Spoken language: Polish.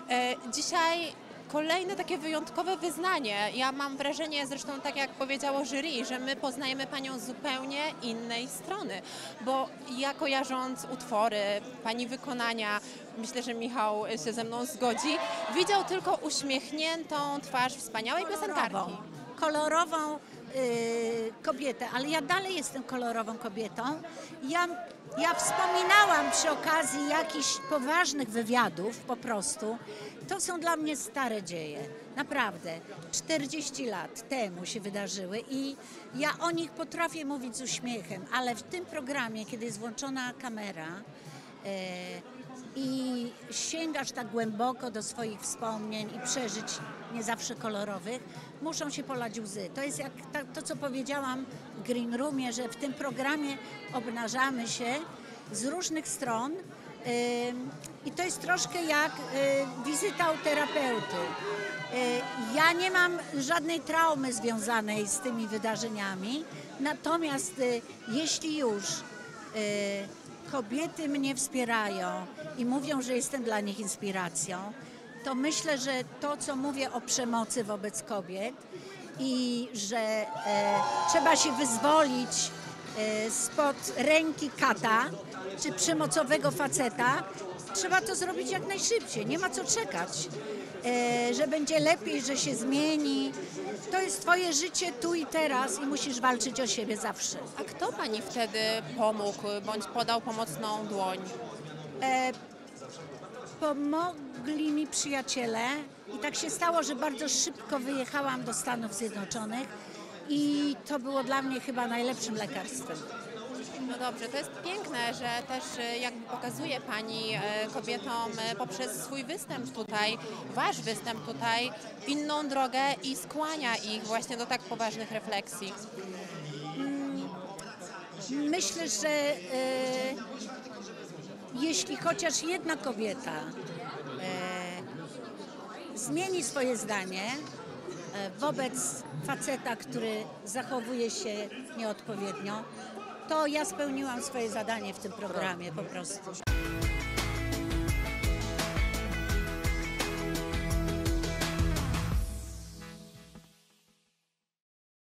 Dzisiaj kolejne takie wyjątkowe wyznanie. Ja mam wrażenie, zresztą tak jak powiedziało jury, że my poznajemy Panią z zupełnie innej strony, bo ja kojarząc utwory, Pani wykonania, myślę, że Michał się ze mną zgodzi, widział tylko uśmiechniętą twarz wspaniałej piosenkarki. Kolorową kobietę, ale ja dalej jestem kolorową kobietą. Ja wspominałam przy okazji jakichś poważnych wywiadów po prostu. To są dla mnie stare dzieje. Naprawdę. 40 lat temu się wydarzyły i ja o nich potrafię mówić z uśmiechem, ale w tym programie, kiedy jest włączona kamera i sięgasz tak głęboko do swoich wspomnień i przeżyć nie zawsze kolorowych, muszą się polać łzy. To jest jak to, co powiedziałam w Green Roomie, że w tym programie obnażamy się z różnych stron i to jest troszkę jak wizyta u terapeuty. Ja nie mam żadnej traumy związanej z tymi wydarzeniami, natomiast jeśli już kobiety mnie wspierają i mówią, że jestem dla nich inspiracją, to myślę, że to, co mówię o przemocy wobec kobiet i że trzeba się wyzwolić spod ręki kata czy przemocowego faceta, trzeba to zrobić jak najszybciej. Nie ma co czekać, że będzie lepiej, że się zmieni. To jest twoje życie tu i teraz i musisz walczyć o siebie zawsze. A kto Pani wtedy pomógł bądź podał pomocną dłoń? Pomogli mi przyjaciele i tak się stało, że bardzo szybko wyjechałam do Stanów Zjednoczonych i to było dla mnie chyba najlepszym lekarstwem. No dobrze, to jest piękne, że też jakby pokazuje Pani kobietom poprzez swój występ tutaj, Wasz występ tutaj, inną drogę i skłania ich właśnie do tak poważnych refleksji. Myślę, że jeśli chociaż jedna kobieta zmieni swoje zdanie wobec faceta, który zachowuje się nieodpowiednio, to ja spełniłam swoje zadanie w tym programie po prostu.